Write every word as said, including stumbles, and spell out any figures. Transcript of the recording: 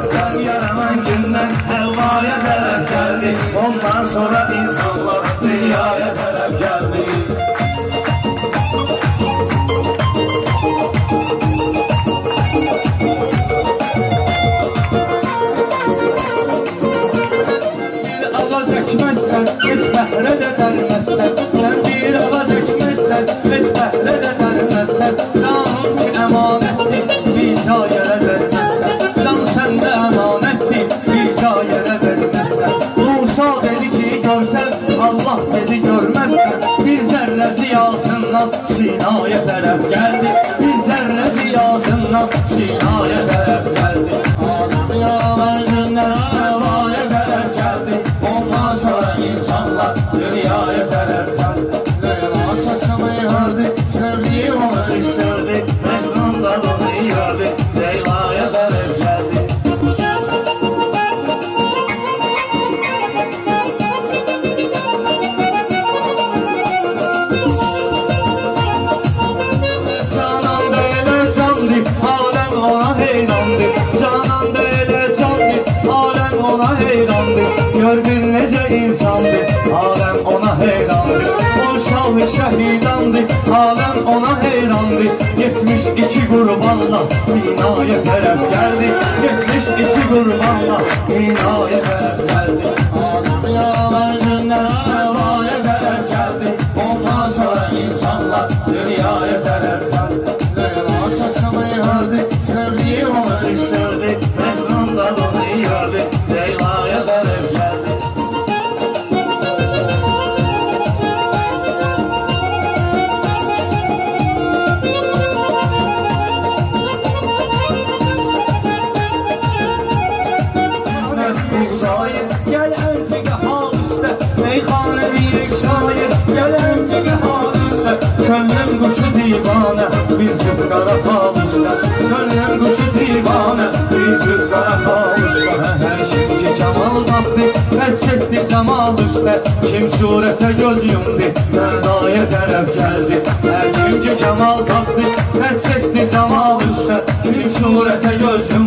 Yaranan günden Hevva'ya tərəf geldi. Ondan sonra insanlar dünyaya tərəf geldi. Bir ağac ekmezsen hiç bəhrə də dərməzsən. Sen bir ağac ekmezsen hiç bəhrə də dərməzsən. Canım ki əmanətdir bir cayərə verməzsən. Can səndə əmanətdir bir cayərə verməzsən. Musa dedi ki görsən Allah dedi görməzsən. Bir zərrə ziyasından Sinaya tərəf geldi. Bir zərrə ziyasından Sinaya tərəf geldi. Adam yaralan gündən Hevva'ya tərəf geldi. Ondan sonra insanlar dünyaya tərəf geldi. Leyla sesimi verdi, sevdiğim onu isterdi. Mecnun da bunu gördü, Leyla'ya tərəf geldi. Canan da elə candı, aləm ona heyrandı. Canan da elə candı, aləm ona heyrandı. Gör bir necə insandı, aləm ona heyrandı. O şah-ı şəhidandı, aləm ona heyrandı. Yetmiş iki qurbanla binaya tərəf geldi. Yetmiş iki qurbanla binaya tərəf geldi. Adam yaralan gündən Hevva'ya tərəf geldi. Ondan sonra insanlar dünyaya tərəf geldi. Leyla sesimi verdi, sevdiğim onu isterdi. Mecnun da bunu gördü, Leyla'ya tərəf geldi. Bir şair gel entige hal üstte. Meyhane bir şair gel entige hal üstte. Könlüm kuşu divane bir cüt kara hal üstte. Könlüm kuşu divane bir cüt kara hal üstte. Her kim ki cemal baktı el çekti cemal üstte. Kim surete göz yumdu Mevla'ya tərəf geldi. Her kim ki cemal baktı el çekti cemal üstte. Kim surete göz yumdu